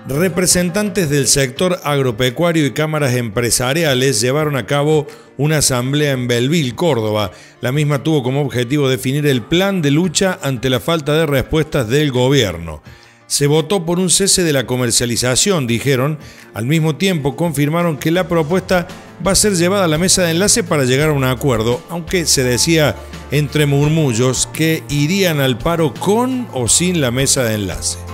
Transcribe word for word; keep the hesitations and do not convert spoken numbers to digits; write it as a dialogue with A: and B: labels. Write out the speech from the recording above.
A: Representantes del sector agropecuario y cámaras empresariales llevaron a cabo una asamblea en Belville, Córdoba. La misma tuvo como objetivo definir el plan de lucha ante la falta de respuestas del gobierno. Se votó por un cese de la comercialización, dijeron. Al mismo tiempo confirmaron que la propuesta va a ser llevada a la mesa de enlace para llegar a un acuerdo, aunque se decía entre murmullos que irían al paro con o sin la mesa de enlace.